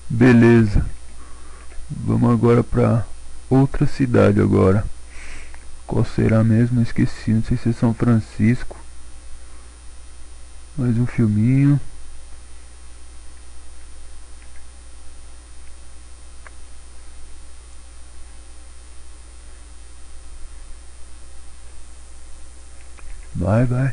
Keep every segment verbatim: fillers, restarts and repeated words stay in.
Beleza. Vamos agora pra outra cidade agora. Qual será mesmo? Esqueci, não sei se é São Francisco. Mais um filminho. Vai, vai.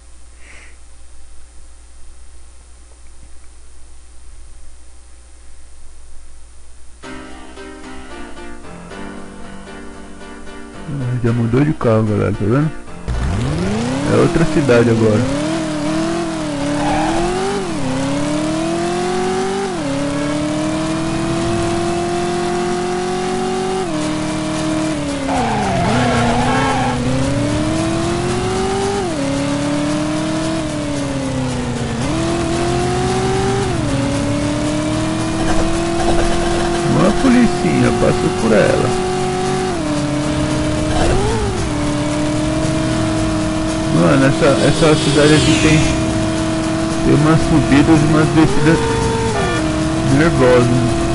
Já mudou de carro, galera, tá vendo? É outra cidade agora. Uma policinha passou por ela. Mano, essa, essa cidade aqui tem, tem umas subidas e umas descidas nervosas.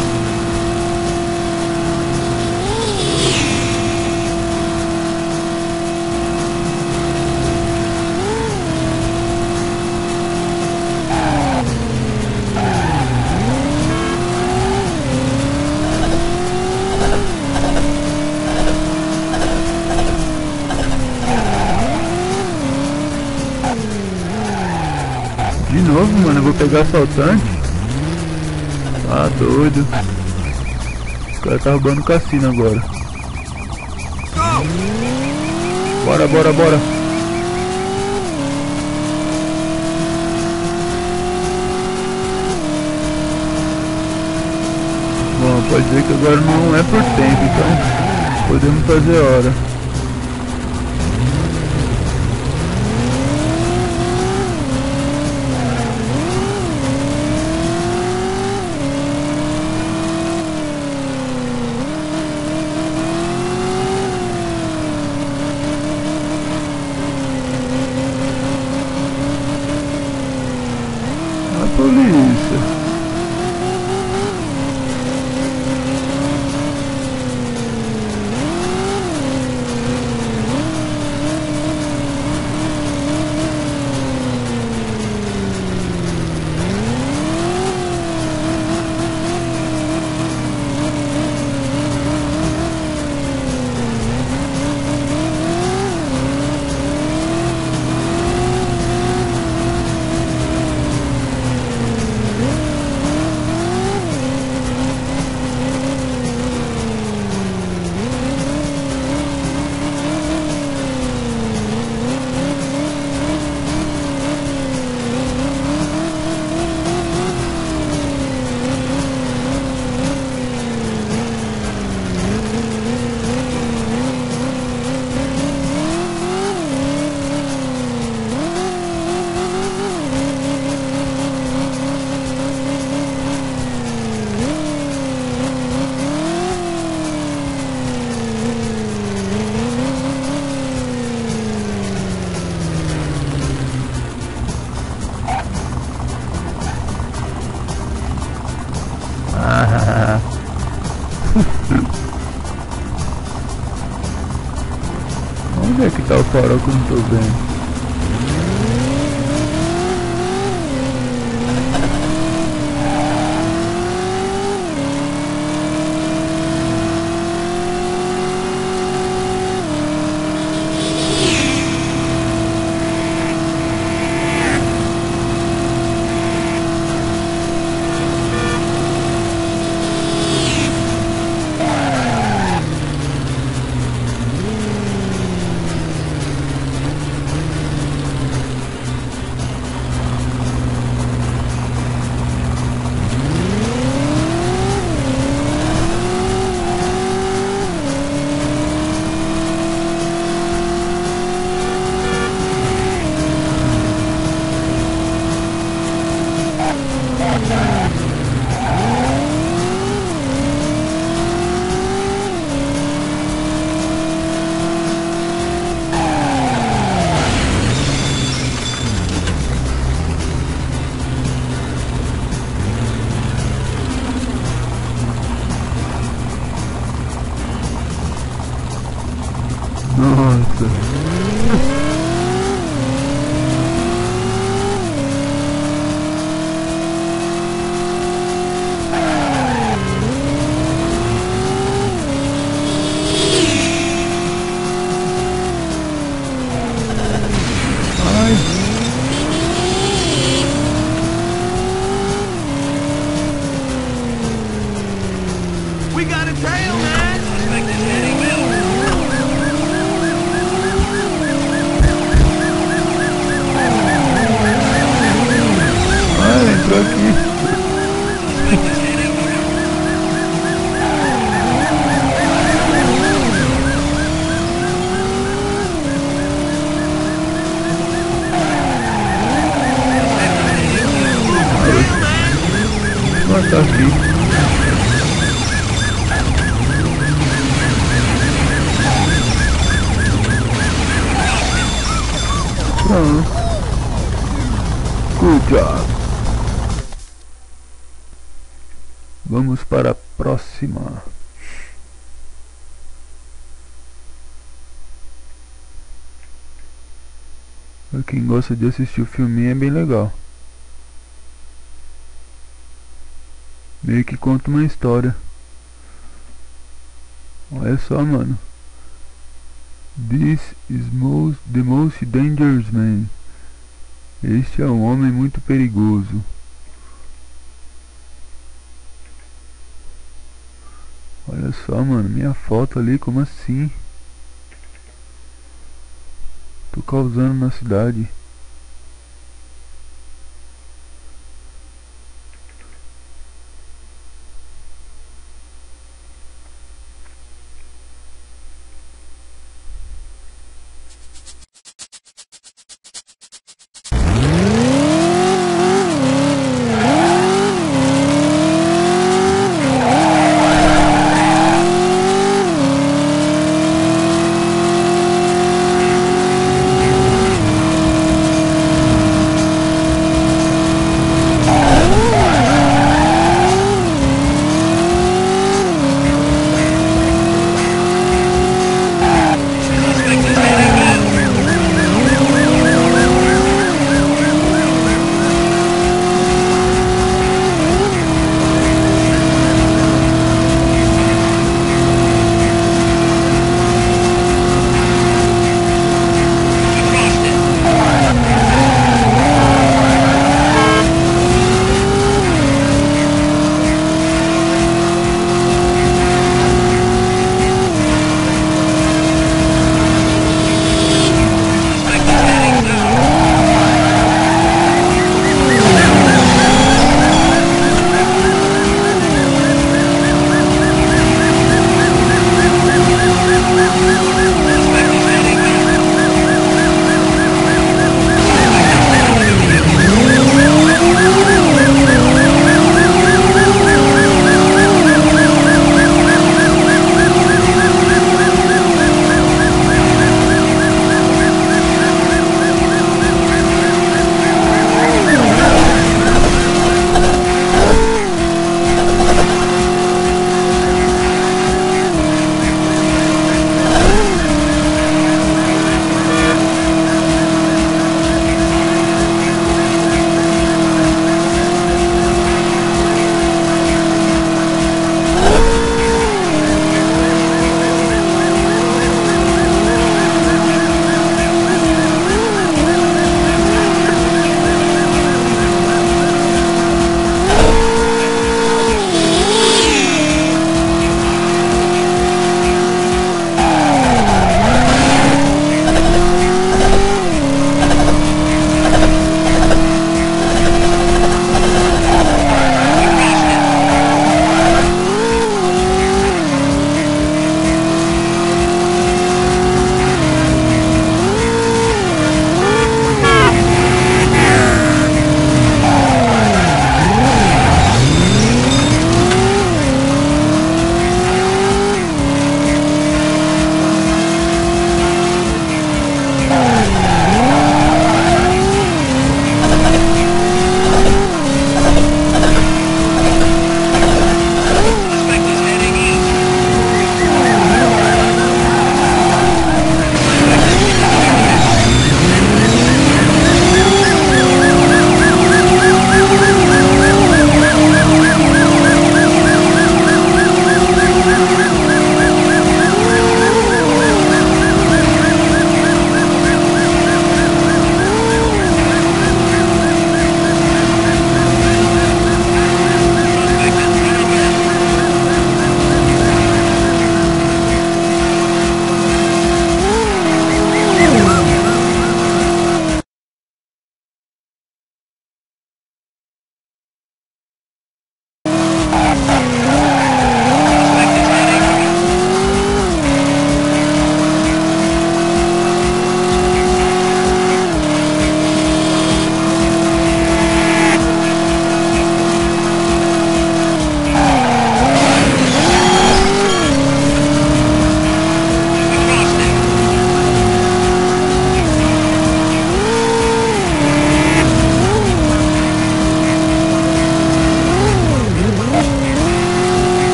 De novo, mano, eu vou pegar assaltante. Ah, doido. Os caras tá roubando o cassino agora. Bora, bora, bora. Bom, pode dizer que agora não é por tempo, então podemos fazer hora. Polícia. Onde é que tá o farol que eu não tô vendo? Nossa. We got a tail, man! Suspect is heading middle. Ah, entrou aqui. Suspect is heading middle. Tail, man! Ah, tá aqui. Pronto. Good job. Vamos para a próxima. Pra quem gosta de assistir o filminho é bem legal. Meio que conta uma história. Olha só, mano. This is most, the most dangerous man. Este é um homem muito perigoso. Olha só, mano, minha foto ali, como assim? Tô causando na cidade.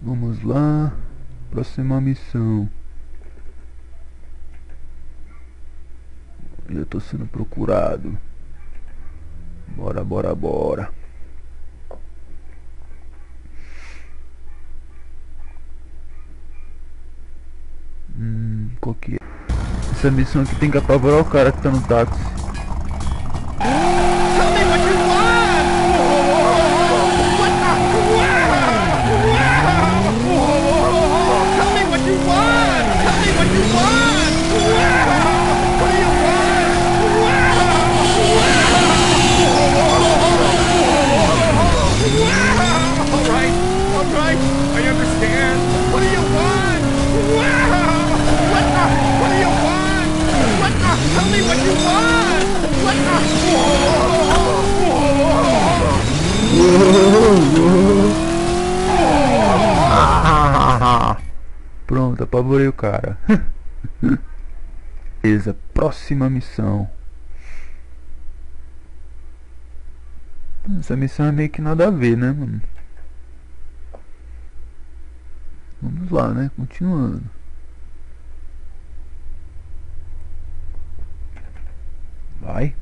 Vamos lá. Próxima missão. Já tô sendo procurado. Bora, bora, bora. Hum, qual que é? Essa missão aqui tem que apavorar o cara que tá no táxi. Pronto, apavorei o cara. Beleza, próxima missão. Essa missão é meio que nada a ver, né, mano? Vamos lá, né? Continuando. Vai.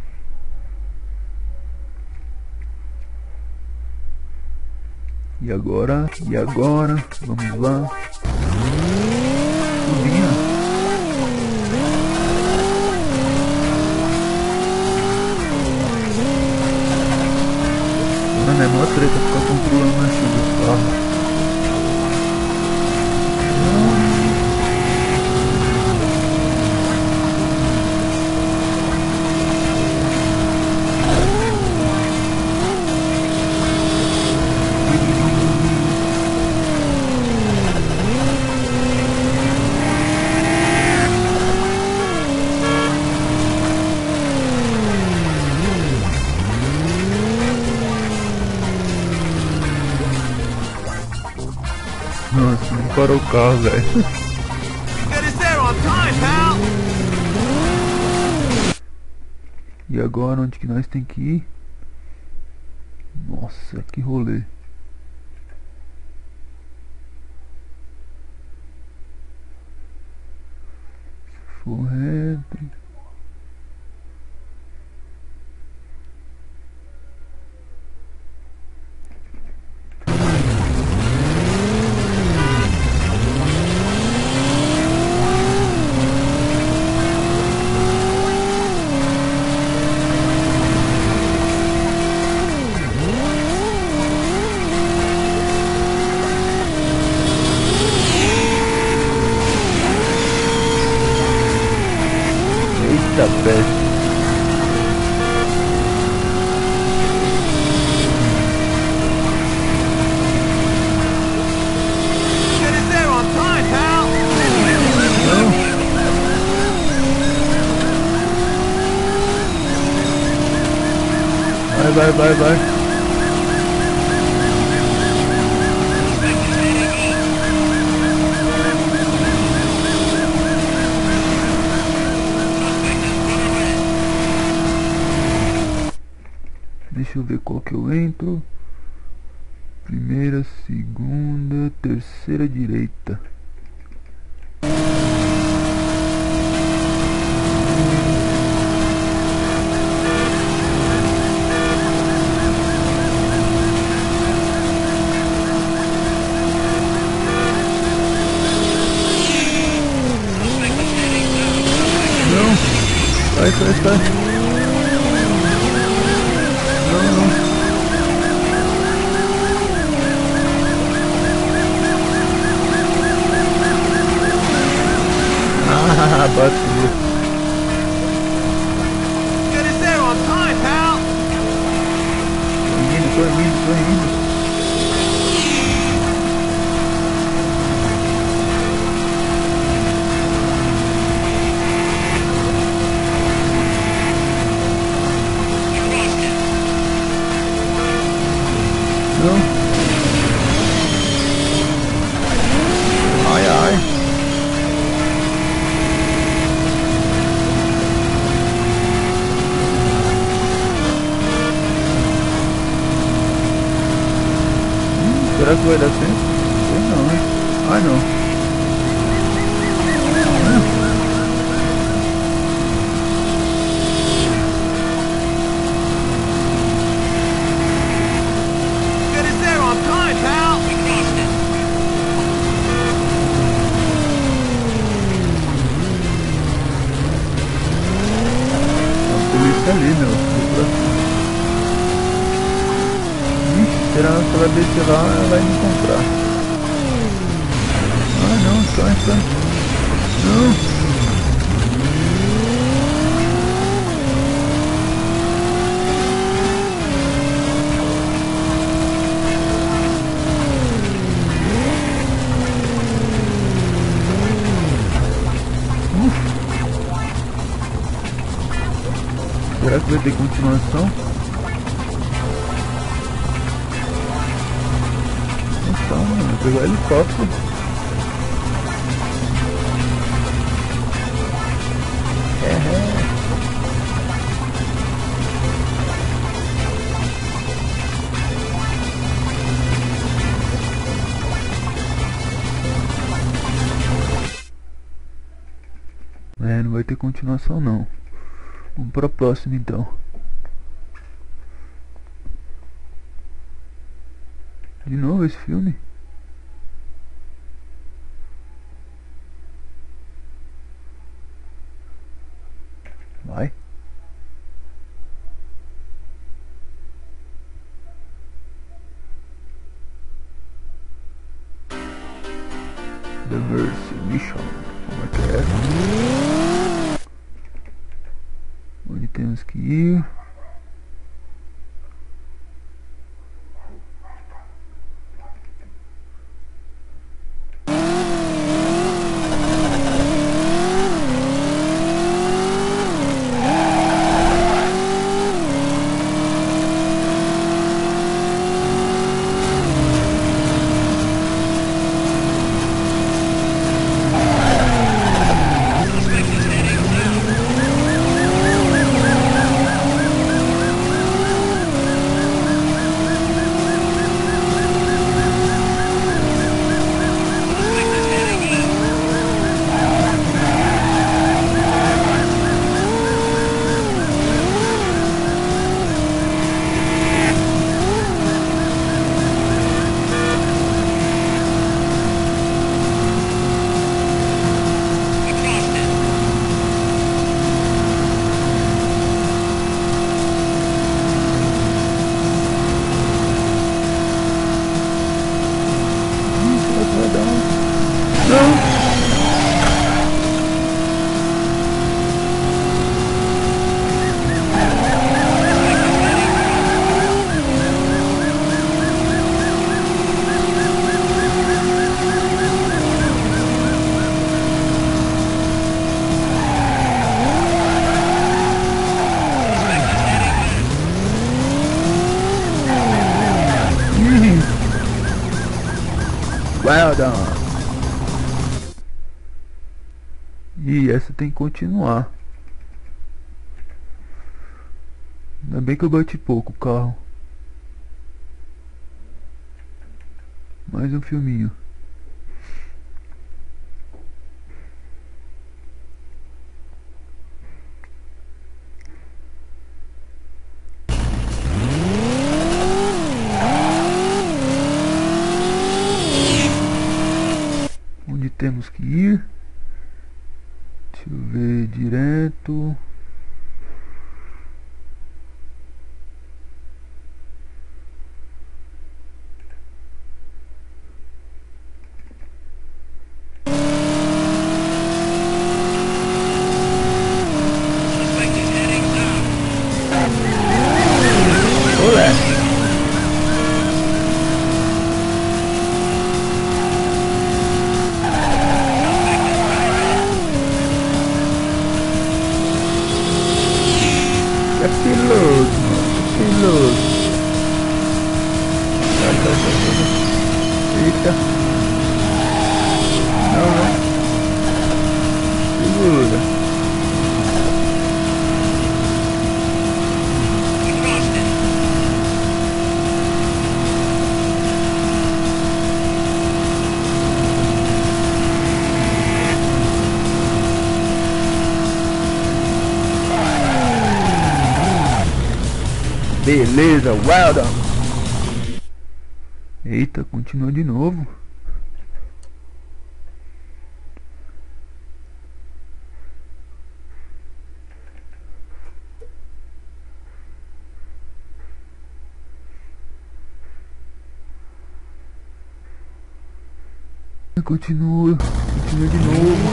E agora? E agora? Vamos lá. Subinha. Mano, é mó treta ficar controlando a chuva dos carros. Nossa, não parou o carro, velho. E agora, onde que nós tem que ir? Nossa, que rolê. Se for reto. Eita peste. Vai, vai, vai, vai. Deixa eu ver qual que eu entro. Primeira, segunda, terceira direita. Não, sai, sai, sai. Ah, bateu. Tô indo, tô indo, tô indo. Não. Ai, ai. Hum, será que vai dar tempo? Ai não. Get us there on time, pal! We crossed it. A polícia ali, meu. Ixi, será que ela descer lá, ela vai me encontrar. Ah não, sai, sai. Não. Será que vai ter continuação? Então, mano, vou pegar helicóptero. É, é. É, não vai ter continuação não. Vamos para a próxima então. De novo esse filme? Vai. The Mercy Mission. Como é que é? Onde temos que ir? Well done. E essa tem que continuar. Ainda bem que eu bati pouco o carro. Mais um filminho. Onde temos que ir? Deixa eu ver direto. Olé. É piloto, mano. É piloto. Vai, vai, vai, vai. Eita. Não, não. Segura. Beleza, well done. Eita, continua de novo. Continua, continua de novo.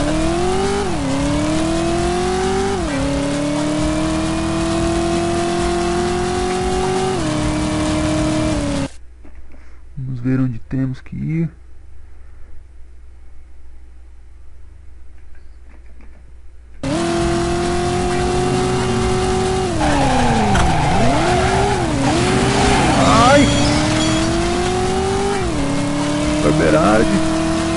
Vamos ver onde temos que ir. Ai! Barbeiragem.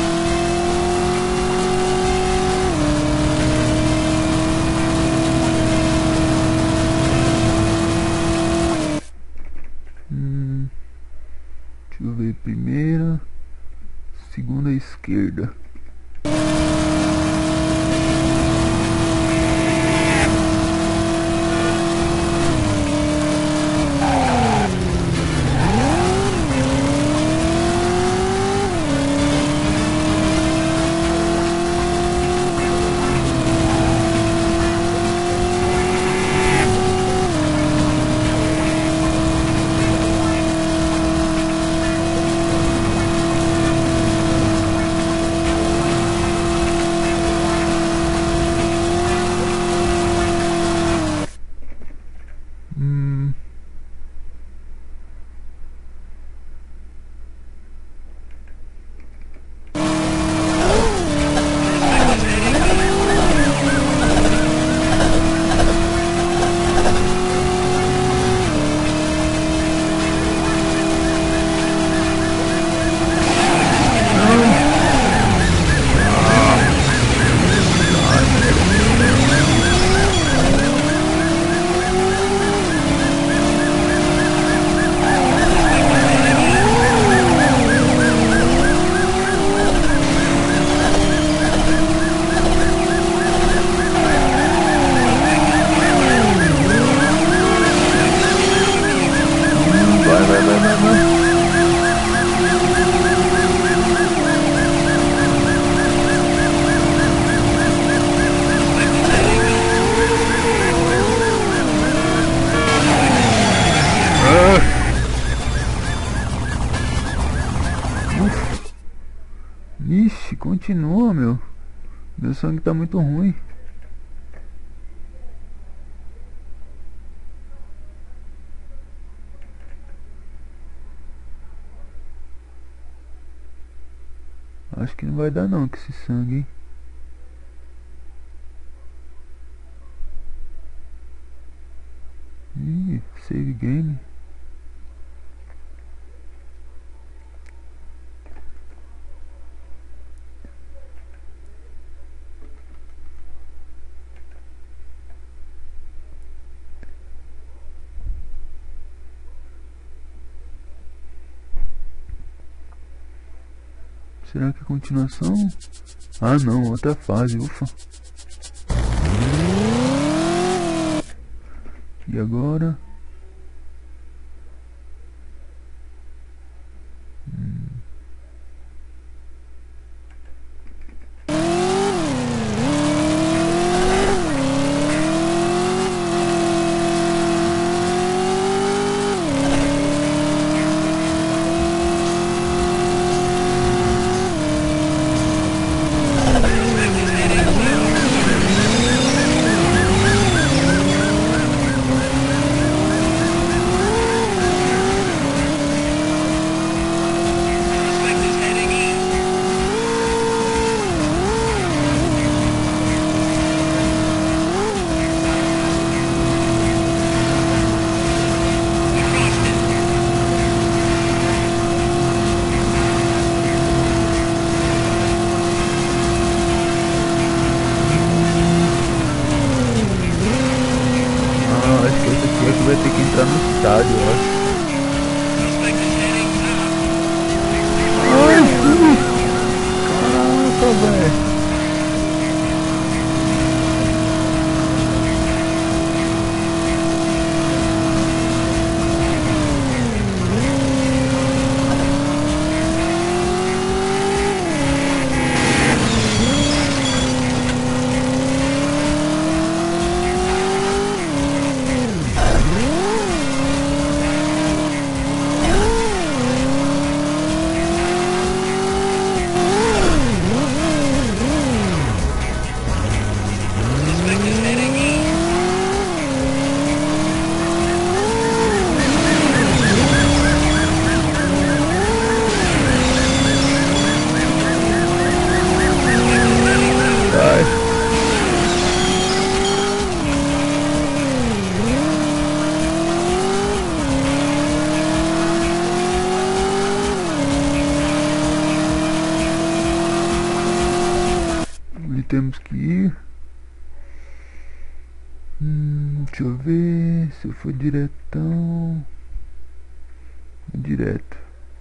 Deixa eu ver, primeira, segunda esquerda. Ixi, continua, meu. Meu sangue tá muito ruim. Acho que não vai dar não com esse sangue, hein? Ih, save game. Será que é continuação? Ah não, outra fase, ufa. E agora? Hum. temos que ir? Hum, deixa eu ver. Se eu for diretão. Direto.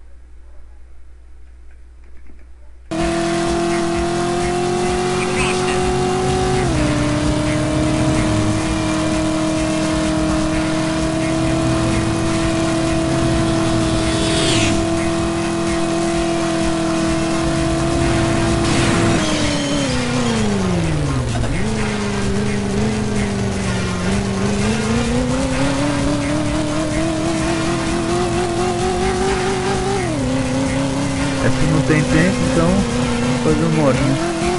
Aqui não tem tempo, então vamos fazer uma horinha.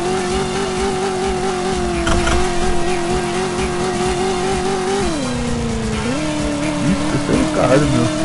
Isso, isso é caro, meu.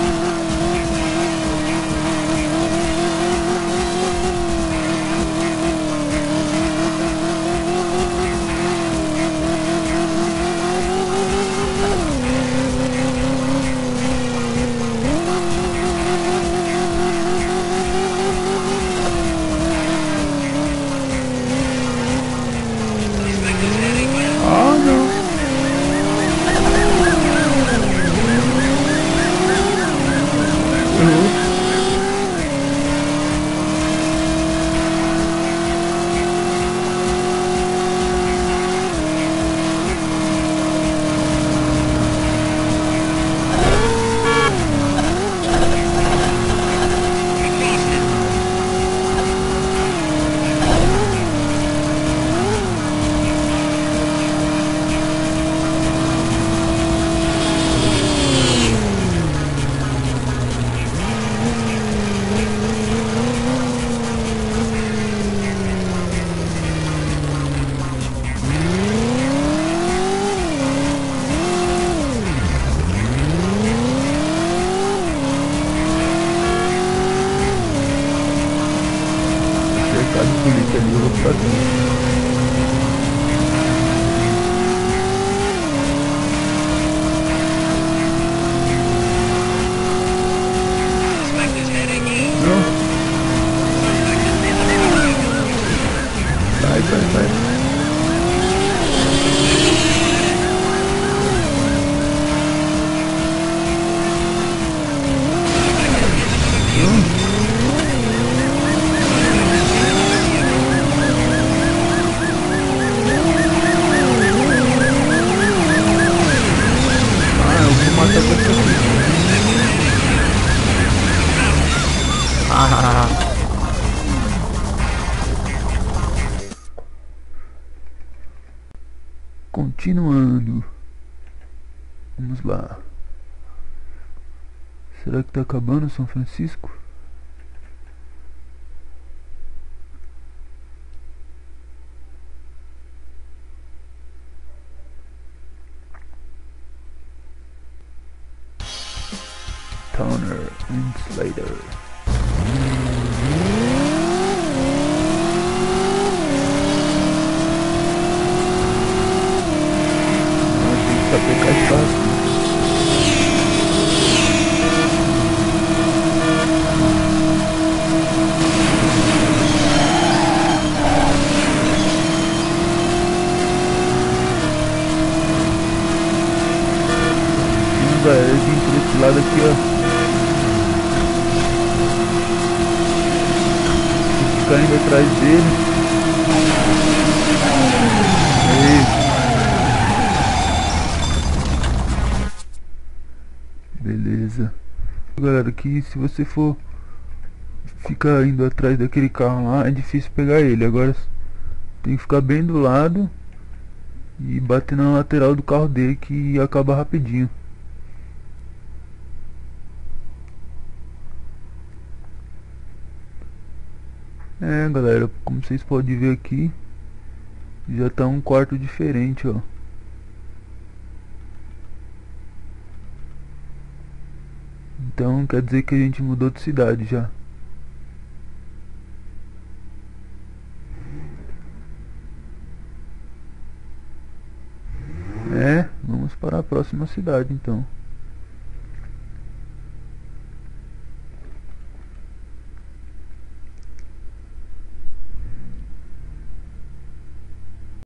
Polícia ali, eu vou ficar aqui. Sai, sai, sai. Ah, eu vou matar com isso aqui. Ah. Continuando. Vamos lá. Será que tá acabando São Francisco? Toner and Slater. Pra pegar espaço. Hum, velho, eu vim por esse lado aqui, ó. Ficar indo atrás dele. Eita. Beleza. Galera, que se você for ficar indo atrás daquele carro lá, é difícil pegar ele. Agora tem que ficar bem do lado e bater na lateral do carro dele, que acaba rapidinho. É, galera, como vocês podem ver aqui, já tá um quarto diferente, ó. Então quer dizer que a gente mudou de cidade já. É, vamos para a próxima cidade então.